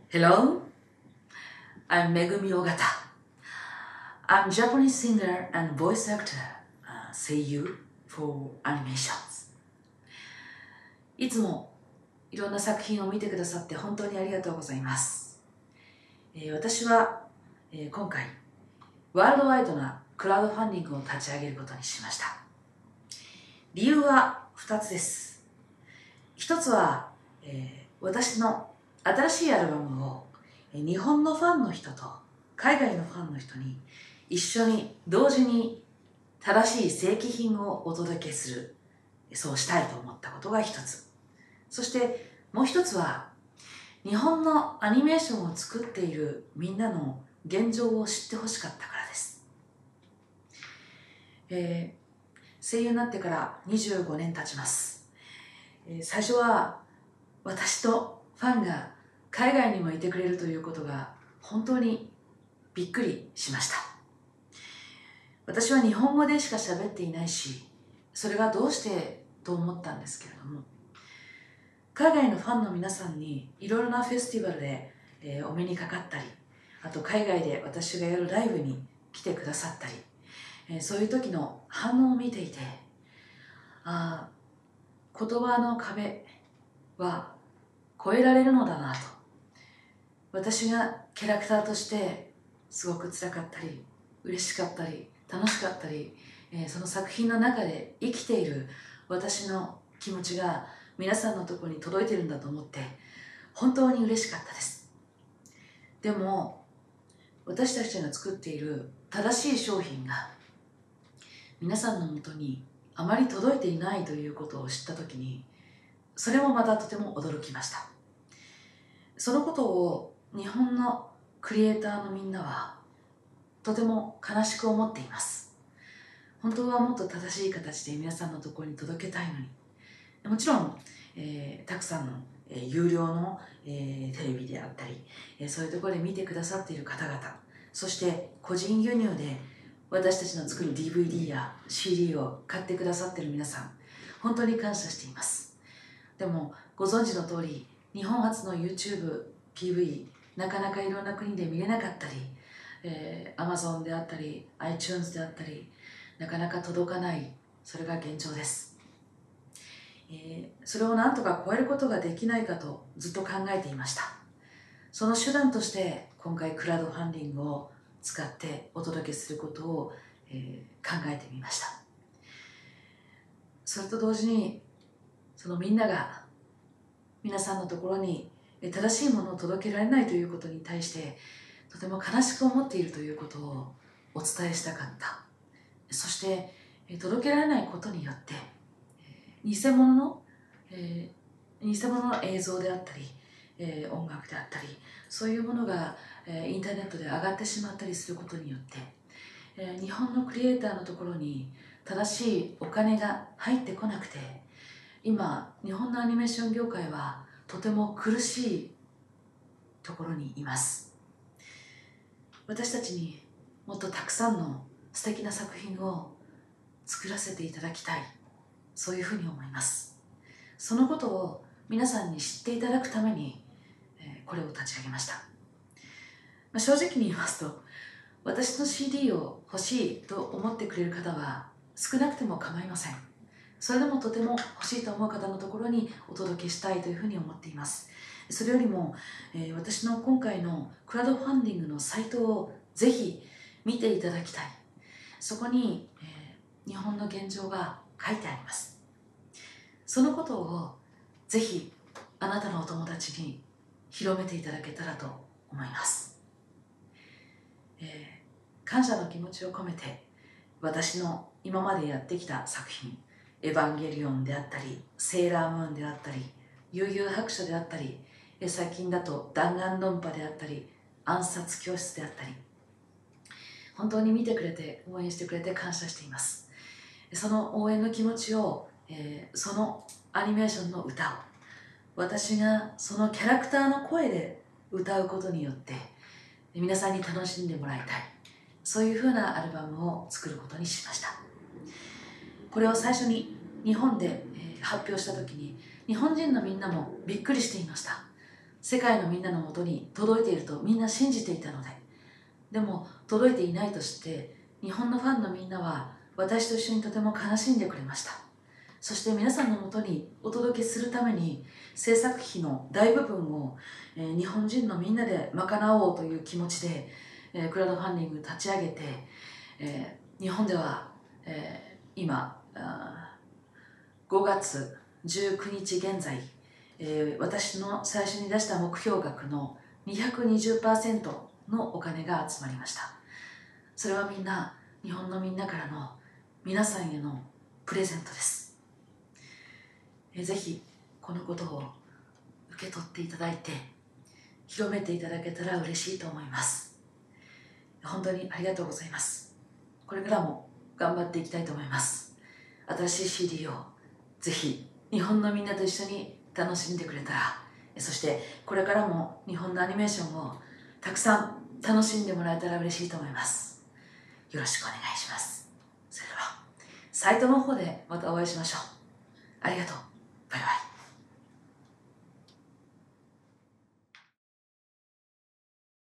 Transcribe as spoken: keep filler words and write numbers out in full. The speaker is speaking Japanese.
Hello, I'm Megumi Ogata. I'm Japanese singer and voice actor, uh, seiyuu for animations. いつもいろんな作品を見てくださって本当にありがとうございます。えー、私は、えー、今回ワールドワイドなクラウドファンディングを立ち上げることにしました。理由はふたつです。ひとつは、えー、私の新しいアルバムを日本のファンの人と海外のファンの人に一緒に同時に正しい正規品をお届けする、そうしたいと思ったことがひとつ。そしてもうひとつは、日本のアニメーションを作っているみんなの現状を知ってほしかったからです。えー、声優になってからにじゅうごねん経ちます。えー、最初は私とファンが海外にもいてくれるということが本当にびっくりしました。私は日本語でしか喋っていないし、それがどうしてと思ったんですけれども、海外のファンの皆さんにいろいろなフェスティバルで、えー、お目にかかったり、あと海外で私がやるライブに来てくださったり、えー、そういう時の反応を見ていて、ああ、言葉の壁は越えられるのだなと。私がキャラクターとしてすごく辛かったり嬉しかったり楽しかったり、えー、その作品の中で生きている私の気持ちが皆さんのところに届いてるんだと思って本当に嬉しかったです。でも私たちが作っている正しい商品が皆さんのもとにあまり届いていないということを知ったときに、それもまたとても驚きました。そのことを日本のクリエイターのみんなはとても悲しく思っています。本当はもっと正しい形で皆さんのところに届けたいのに、もちろん、えー、たくさんの、えー、有料の、えー、テレビであったり、えー、そういうところで見てくださっている方々、そして個人輸入で私たちの作る ディーブイディー や シーディー を買ってくださっている皆さん、本当に感謝しています。でもご存知の通り、日本初の YouTube、ピーブイ、なかなかいろんな国で見れなかったり、えー、Amazon であったり iTunes であったり、なかなか届かない、それが現状です。えー、それをなんとか超えることができないかとずっと考えていました。その手段として今回クラウドファンディングを使ってお届けすることを、えー、考えてみました。それと同時に、そのみんなが皆さんのところに正しいものを届けられないということに対してとても悲しく思っているということをお伝えしたかった。そして届けられないことによって偽物の、えー、偽物の映像であったり、えー、音楽であったり、そういうものが、えー、インターネットで上がってしまったりすることによって、えー、日本のクリエイターのところに正しいお金が入ってこなくて、今日本のアニメーション業界はとても苦しいところにいます。私たちにもっとたくさんの素敵な作品を作らせていただきたい、そういうふうに思います。そのことを皆さんに知っていただくために、えー、これを立ち上げました。まあ、正直に言いますと、私の シーディー を欲しいと思ってくれる方は少なくても構いません。それでもとても欲しいと思う方のところにお届けしたいというふうに思っています。それよりも、えー、私の今回のクラウドファンディングのサイトをぜひ見ていただきたい。そこに、えー、日本の現状が書いてあります。そのことをぜひあなたのお友達に広めていただけたらと思います。えー、感謝の気持ちを込めて、私の今までやってきた作品、エヴァンゲリオンであったり、セーラームーンであったり、悠々白書であったり、最近だと弾丸論破であったり、暗殺教室であったり、本当に見てくれて応援してくれて感謝しています。その応援の気持ちを、えー、そのアニメーションの歌を私がそのキャラクターの声で歌うことによって皆さんに楽しんでもらいたい、そういうふうなアルバムを作ることにしました。これを最初に日本で発表した時に日本人のみんなもびっくりしていました。 世界のみんなのもとに届いているとみんな信じていたので、でも届いていないとして、日本のファンのみんなは私と一緒にとても悲しんでくれました。そして皆さんのもとにお届けするために制作費の大部分を、えー、日本人のみんなで賄おうという気持ちで、えー、クラウドファンディング立ち上げて、えー、日本では、えー、今ごがつじゅうくにち現在、えー、私の最初に出した目標額の にひゃくにじゅっパーセント のお金が集まりました。それはみんな日本のみんなからの皆さんへのプレゼントです。えー、ぜひこのことを受け取っていただいて広めていただけたら嬉しいと思います。本当にありがとうございます。これからも頑張っていきたいと思います。新しい シーディー をぜひ日本のみんなと一緒に楽しんでくれたら、そしてこれからも日本のアニメーションをたくさん楽しんでもらえたら嬉しいと思います。よろしくお願いします。それではサイトの方でまたお会いしましょう。ありがとう。バイバイ。